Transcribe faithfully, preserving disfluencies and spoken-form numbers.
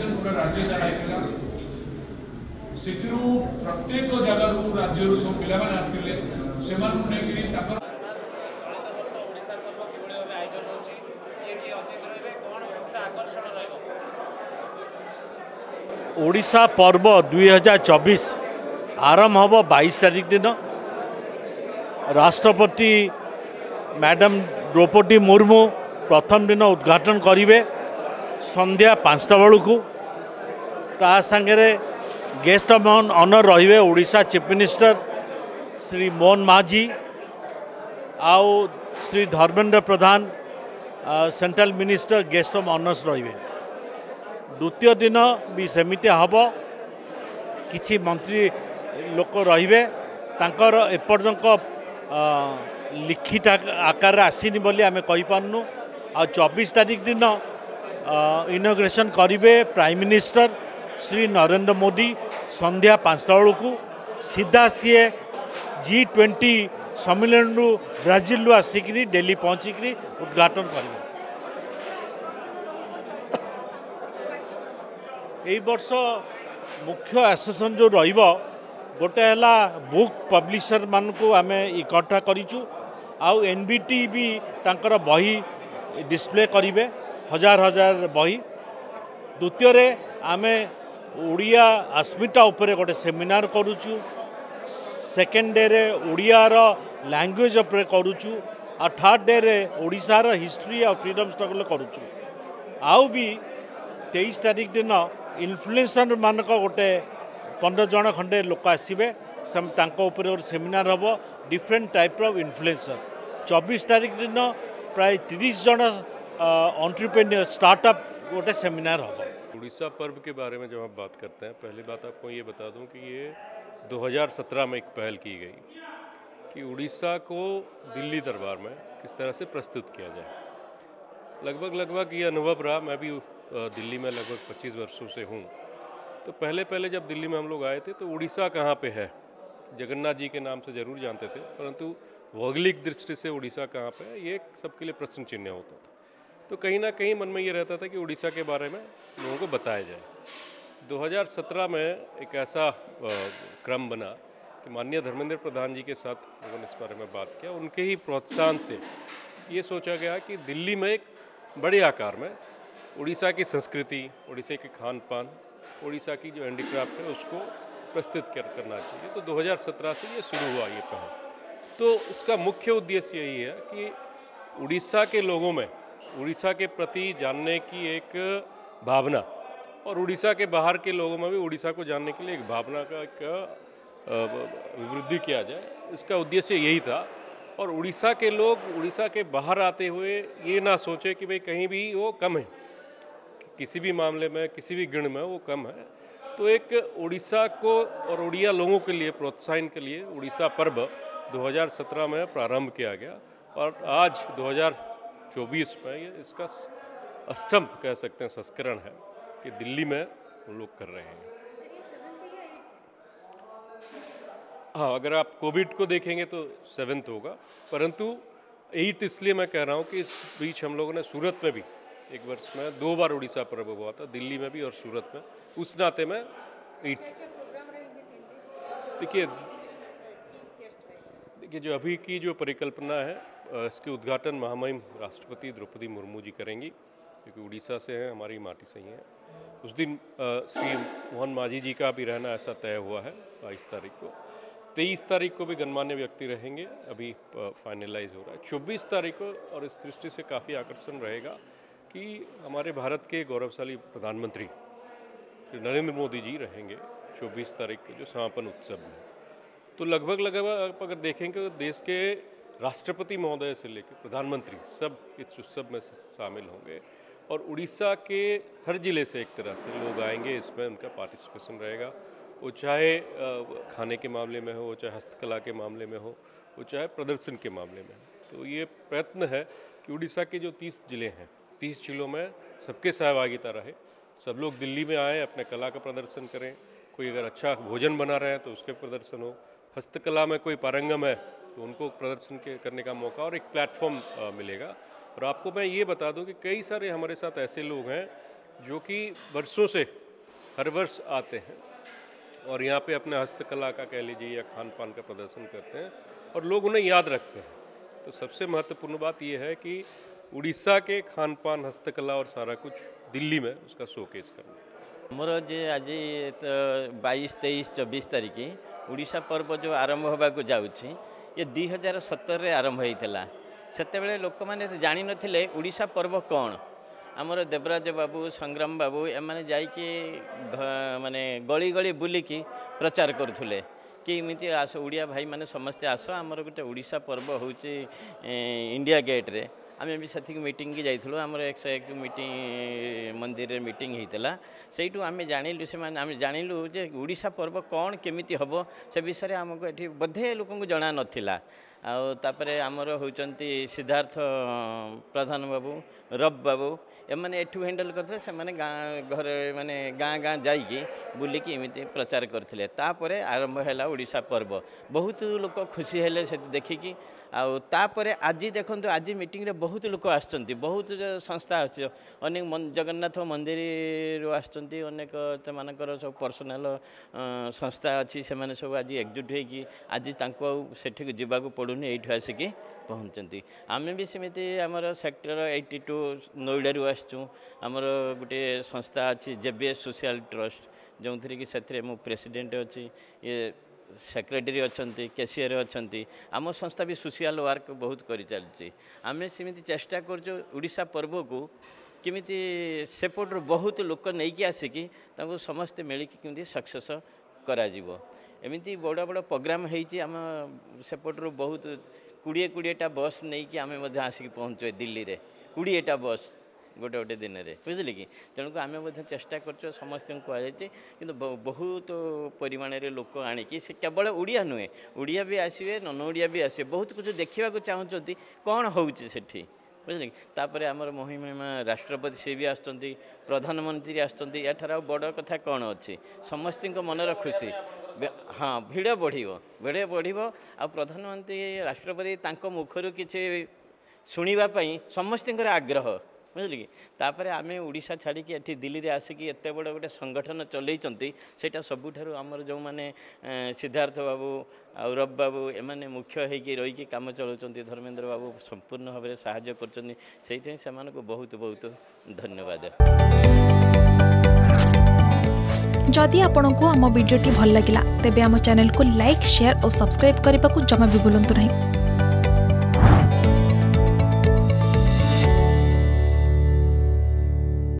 Mobilisation पूरा राज्य सारा होता से प्रत्येक जगार राज्य सब पिला आसते से ओडिशा पर्व दुई हजार चौबीस आरंभ हम बाईस तारीख दिन राष्ट्रपति मैडम द्रौपदी मुर्मू प्रथम दिन उद्घाटन करेंगे संध्या पाँचटा बेलू ता सांगे गेस्ट ऑफ ऑनर रहिबे ओडिशा चीफ मिनिस्टर श्री मोहन माझी आउ Shri Dharmendra Pradhan central minister guest of honours रहिबे। द्वितीय दिन भी सेमिति हम किछि मंत्री लोक रहिबे तांकर एपर्यंत लिखित आकार आसीनी बोली आमे कहि पारनु। आ चौबीस तारीख दिन इनॉग्रेशन करिवे प्राइम मिनिस्टर श्री नरेंद्र मोदी संध्या पाँचटा बेलू सीधा सी जी ट्वेंटी सम्मेलन रु ब्राजिल आसिक दिल्ली पहुँचिक उद्घाटन करेंगे। यही वर्ष मुख्य एसोसिएशन जो रहिबो गोटे है बुक पब्लिशर मान को आम इकट्ठा करूँ आउ एनबीटी भी तांकर बही डिस्प्ले करेंगे हजार हजार बही। द्वितीय आम ओडिया अस्मिता उपरे गोटे सेमिनार करुचु। सेकेंड डे रे ओडियार लैंग्वेज उपरे करुचु आ थर्ड डे रे ओडिशार हिस्ट्री और फ्रीडम स्ट्रगल करुचु। आउ भी तेईस तारीख दिन इन्फ्लुएंसर मानक गोटे पंद्रह जन खंडे लोक आसबे गोटे सेमिनार हम डिफरेंट टाइप ऑफ इन्फ्लुएंसर। चौबीस तारीख दिन प्राय तीस जन एंटरप्रेन्योर स्टार्टअप गोटे सेमिनार हम। उड़ीसा पर्व के बारे में जब हम बात करते हैं, पहली बात आपको ये बता दूं कि ये दो हज़ार सत्रह में एक पहल की गई कि उड़ीसा को दिल्ली दरबार में किस तरह से प्रस्तुत किया जाए। लगभग लगभग ये अनुभव रहा, मैं भी दिल्ली में लगभग पच्चीस वर्षों से हूँ। तो पहले पहले जब दिल्ली में हम लोग आए थे तो उड़ीसा कहाँ पे है, जगन्नाथ जी के नाम से ज़रूर जानते थे, परंतु भौगोलिक दृष्टि से उड़ीसा कहाँ पे है ये सबके लिए प्रश्न चिन्ह होता था। तो कहीं ना कहीं मन में ये रहता था कि उड़ीसा के बारे में लोगों को बताया जाए। दो हज़ार सत्रह में एक ऐसा क्रम बना कि माननीय धर्मेंद्र प्रधान जी के साथ लोगों ने इस बारे में बात किया। उनके ही प्रोत्साहन से ये सोचा गया कि दिल्ली में एक बड़े आकार में उड़ीसा की संस्कृति, उड़ीसा के खान पान, उड़ीसा की जो हैंडीक्राफ्ट है उसको प्रस्तुत कर करना चाहिए। तो दो हज़ार सत्रह से ये शुरू हुआ ये पहल। तो इसका मुख्य उद्देश्य यही है कि उड़ीसा के लोगों में उड़ीसा के प्रति जानने की एक भावना और उड़ीसा के बाहर के लोगों में भी उड़ीसा को जानने के लिए एक भावना का एक वृद्धि किया जाए, इसका उद्देश्य यही था। और उड़ीसा के लोग उड़ीसा के बाहर आते हुए ये ना सोचे कि भाई कहीं भी वो कम है, किसी भी मामले में किसी भी गुण में वो कम है। तो एक उड़ीसा को और उड़िया लोगों के लिए प्रोत्साहन के लिए उड़ीसा पर्व दो हज़ार सत्रह में प्रारंभ किया गया और आज दो हज़ार चौबीस में ये इसका अष्टम कह सकते हैं संस्करण है कि दिल्ली में हम लोग कर रहे हैं। हाँ, अगर आप कोविड को देखेंगे तो सेवेंथ होगा, परंतु एट इसलिए मैं कह रहा हूँ कि इस बीच हम लोगों ने सूरत में भी एक वर्ष में दो बार उड़ीसा पर्व हुआ था, दिल्ली में भी और सूरत में, उस नाते में एट। देखिए देखिए जो अभी की जो परिकल्पना है इसके उद्घाटन महामहिम राष्ट्रपति द्रौपदी मुर्मू जी करेंगी, क्योंकि उड़ीसा से हैं, हमारी माटी से ही हैं। उस दिन श्री मोहन माझी जी का भी रहना ऐसा तय हुआ है बाईस तारीख को। तेईस तारीख को भी गणमान्य व्यक्ति रहेंगे, अभी फाइनलाइज हो रहा है। चौबीस तारीख को और इस दृष्टि से काफ़ी आकर्षण रहेगा कि हमारे भारत के गौरवशाली प्रधानमंत्री श्री नरेंद्र मोदी जी रहेंगे चौबीस तारीख के जो समापन उत्सव में। तो लगभग लगभग आप अगर देखेंगे तो देश के राष्ट्रपति महोदय से लेकर प्रधानमंत्री सब इस उत्सव में शामिल होंगे और उड़ीसा के हर जिले से एक तरह से लोग आएंगे, इसमें उनका पार्टिसिपेशन रहेगा। वो चाहे खाने के मामले में हो, वो चाहे हस्तकला के मामले में हो, वो चाहे प्रदर्शन के मामले में हो। तो ये प्रयत्न है कि उड़ीसा के जो तीस जिले हैं, तीस जिलों में सबके सहभागिता रहे, सब लोग दिल्ली में आए, अपने कला का प्रदर्शन करें। कोई अगर अच्छा भोजन बना रहे हैं तो उसके प्रदर्शन हो, हस्तकला में कोई पारंगम है तो उनको प्रदर्शन के करने का मौका और एक प्लेटफॉर्म मिलेगा। और आपको मैं ये बता दूं कि कई सारे हमारे साथ ऐसे लोग हैं जो कि वर्षों से हर वर्ष आते हैं और यहाँ पे अपने हस्तकला का कह लीजिए या खान पान का प्रदर्शन करते हैं और लोग उन्हें याद रखते हैं। तो सबसे महत्वपूर्ण बात यह है कि उड़ीसा के खान पान, हस्तकला और सारा कुछ दिल्ली में उसका शोकेस करना। मोर जे आज तो बाईस तेईस चौबीस तारीख उड़ीसा पर्व जो आरंभ होगा जाऊँगी ये दुई हजार सतर आरंभ होता से लोक मैंने जान नथिले उड़ीसा पर्व कौन। आमर देवराज बाबू, संग्राम बाबू एमाने जाइकी माने गली गली बुलिकी प्रचार करुले कि इमिति आस उड़िया भाई माने समस्ते आस आमर गोटे उड़ीसा पर्व होची इंडिया गेट रे आम भी से मीटिंग की जाइलु आमर एक सौ एक मीटिंग मंदिर रे मीटिंग होता से आम जानिलु से आम जानिलु जे उड़ीसा पर्व कौन केमिति हबो से विषय आमको एठी बधे लोक जना नथिला। आउे आमर होचंती सिद्धार्थ प्रधान बाबू, रब बाबू एमाने एठू हैंडल करते से माने गाँ घर माने गाँ गाँ जाइकी बुलिकी एमती प्रचार करते तापरे आरंभ है उड़ीसा पर्व। बहुत लोक खुशी हेले से देखिकी आउे आज देखो आज मीटिंग रे बहुत लोक आसचंती, बहुत संस्था आस अनेक जगन्नाथ मंदिर आसचंती, अनेक सेमानकर सब पर्सनाल संस्था अच्छी से माने सब आज एकजुट होगी आज तांको सेठी जीवाकू पड़ुनी एठू आसिकी पहुँचती। आम भी सेमती आमर सेक्टर एट्टी टू नोएडा आसचु आमर गोटे संस्था अच्छी जेबीएस सोशल ट्रस्ट जो थी कि से मु प्रेसिडेंट अच्छी ये सेक्रेटरी अच्छा कैशियर अच्छा आम संस्था भी सोशल वर्क बहुत कर चलती। आम सेमती चेष्टा करूँ पर्व को किमिति सेपटर बहुत लोक नहीं आसिकी समस्ते मिलिकी किमिति सक्सेस करा जीवो। एमती बड़ बड़ प्रोग्राम होती आम सेपटर बहुत कोड़े कोड़ेटा बस नहीं कि आम आसिक पहुँचे दिल्ली रे कोड़ेटा बस गोटे गोटे दिन में बुझे कि तेणुक आम चेष्टा कर समस्त कहुई कि बहुत परिमाण लोक आणिकी से केवल उड़िया नुहे उड़िया भी आसवे नन उड़िया भी आसवे बहुत कुछ देखा चाहते कौन होची बुझे कि आमर महिमा राष्ट्रपति सी भी आसुँच प्रधानमंत्री आसुँच याठार बड़ कथा कौन अच्छी समस्त मनर खुशी हाँ भिड़ बढ़ भिड़ बढ़ आ प्रधानमंत्री राष्ट्रपति तांको मुखर किसी शुणापी समस्त आग्रह बुझे कि तापर आम उड़ीसा छाड़ी एठी दिल्ली रे आसिकी एत बड़ गोटे संगठन चलैचंती सेटा सबुठारु आमर जो माने सिद्धार्थ बाबू आ रब बाबू एमाने मुख्य होइकी रहीकी काम चलाउचंती धर्मेंद्र बाबू संपूर्ण भाव में सहाय्य करचंती सेइथै सेमानको बहुत बहुत धन्यवाद। जदि आपंक आम भिडी भल लगा तेब आम चैनल को लाइक, शेयर और सब्सक्राइब करने को जमा भी भूलु नहीं।